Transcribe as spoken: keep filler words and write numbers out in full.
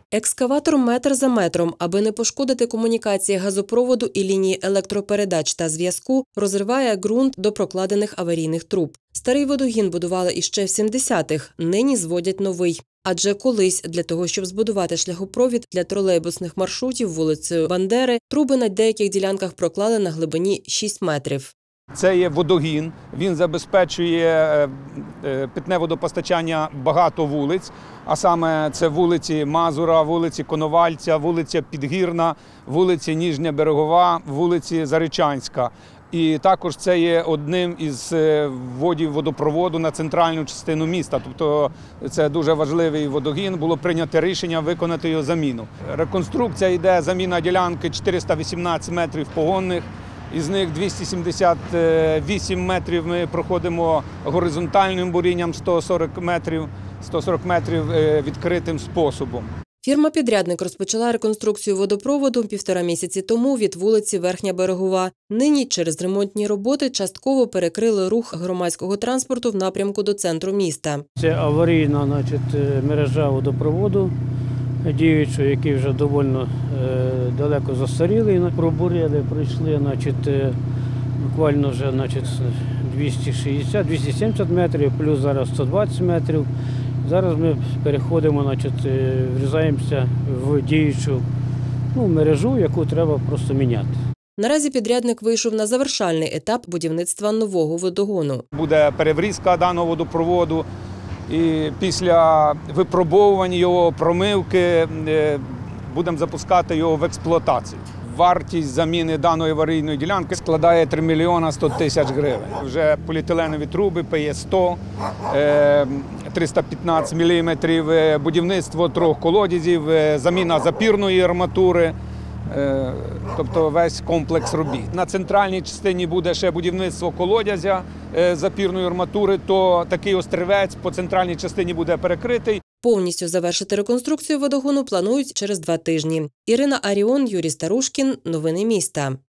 Екскаватор метр за метром, аби не пошкодити комунікації газопроводу і лінії електропередач та зв'язку, розриває ґрунт до прокладених аварійних труб. Старий водогін будували іще в сімдесятих, нині зводять новий. Адже колись для того, щоб збудувати шляхопровід для тролейбусних маршрутів вулицею Бандери, труби на деяких ділянках проклали на глибині шість метрів. Це є водогін, він забезпечує питне водопостачання багато вулиць, а саме це вулиці Мазура, вулиці Коновальця, вулиця Підгірна, вулиці Ніжня Берегова, вулиці Заречанська. І також це є одним із вводів водопроводу на центральну частину міста. Тобто це дуже важливий водогін, було прийнято рішення виконати його заміну. Реконструкція йде, заміна ділянки чотириста вісімнадцять метрів погонних. Із них двісті сімдесят вісім метрів ми проходимо горизонтальним бурінням, сто сорок метрів, сто сорок метрів відкритим способом. Фірма-підрядник розпочала реконструкцію водопроводу півтора місяці тому від вулиці Верхня Берегова. Нині через ремонтні роботи частково перекрили рух громадського транспорту в напрямку до центру міста. Це аварійна, значить, мережа водопроводу діючого, який вже доволі далеко застарілий. Пробурили, пройшли, значить, буквально вже, значить, двісті шістдесят - двісті сімдесят метрів, плюс зараз сто двадцять метрів. Зараз ми переходимо, значить, врізаємося в діючу ну, мережу, яку треба просто міняти. Наразі підрядник вийшов на завершальний етап будівництва нового водогону. Буде переврізка даного водопроводу. І після випробовування його, промивки, будемо запускати його в експлуатацію. Вартість заміни даної аварійної ділянки складає три мільйони сто тисяч гривень. Вже поліетиленові труби пе е сто, триста п'ятнадцять міліметрів, будівництво трьох колодязів, заміна запірної арматури. Тобто весь комплекс робіт. На центральній частині буде ще будівництво колодязя запірної арматури, то такий острівець по центральній частині буде перекритий. Повністю завершити реконструкцію водогону планують через два тижні. Ірина Аріон, Юрій Старушкін. Новини міста.